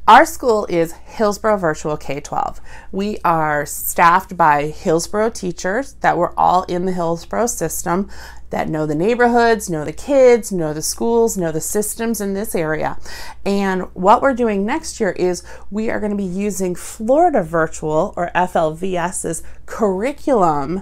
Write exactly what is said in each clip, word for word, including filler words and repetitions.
Our school is Hillsboro Virtual K twelve. We are staffed by Hillsboro teachers that were all in the Hillsboro system that know the neighborhoods, know the kids, know the schools, know the systems in this area. And what we're doing next year is we are going to be using Florida Virtual, or F L V S's curriculum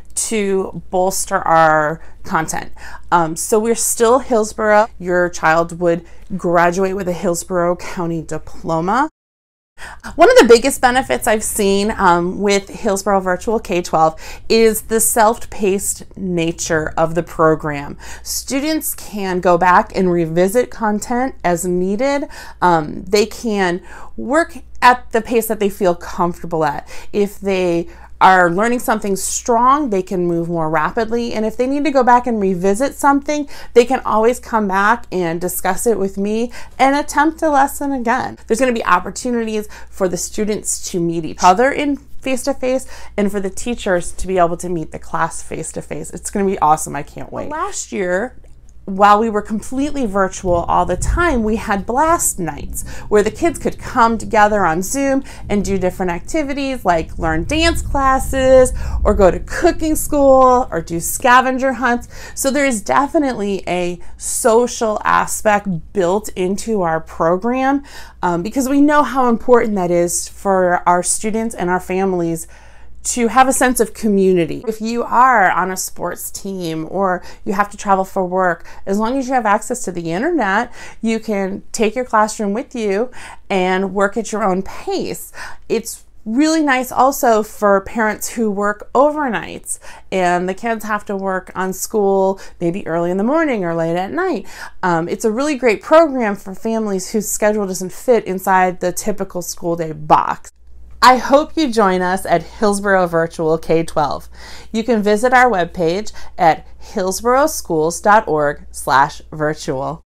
to bolster our content. Um, so we're still Hillsboro. Your child would graduate with a Hillsboro County diploma. One of the biggest benefits I've seen um, with Hillsboro Virtual K twelve is the self-paced nature of the program. Students can go back and revisit content as needed. Um, they can work at the pace that they feel comfortable at. If they are learning something strong, they can move more rapidly. And if they need to go back and revisit something, they can always come back and discuss it with me and attempt a lesson again. There's going to be opportunities for the students to meet each other in face-to-face and for the teachers to be able to meet the class face-to-face. It's going to be awesome. I can't wait. Well, last year, while we were completely virtual all the time, we had blast nights where the kids could come together on Zoom and do different activities like learn dance classes or go to cooking school or do scavenger hunts. So there is definitely a social aspect built into our program um, because we know how important that is for our students and our families to have a sense of community. If you are on a sports team or you have to travel for work, as long as you have access to the internet, you can take your classroom with you and work at your own pace. It's really nice also for parents who work overnights and the kids have to work on school maybe early in the morning or late at night. Um, it's a really great program for families whose schedule doesn't fit inside the typical school day box. I hope you join us at Hillsboro Virtual K twelve. You can visit our webpage at hillsboro schools dot org slash virtual.